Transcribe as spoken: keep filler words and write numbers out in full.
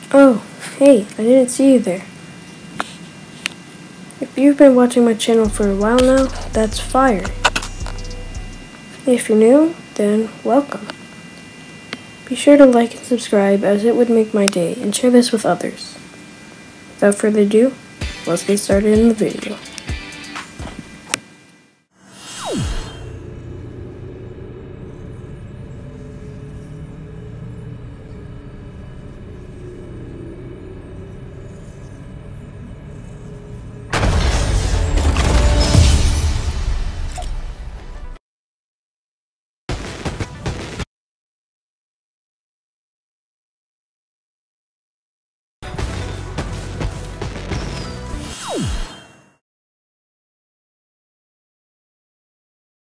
Oh, hey, I didn't see you there. If you've been watching my channel for a while now, that's fire. If you're new, then welcome. Be sure to like and subscribe, as it would make my day, and share this with others. Without further ado, let's get started in the video.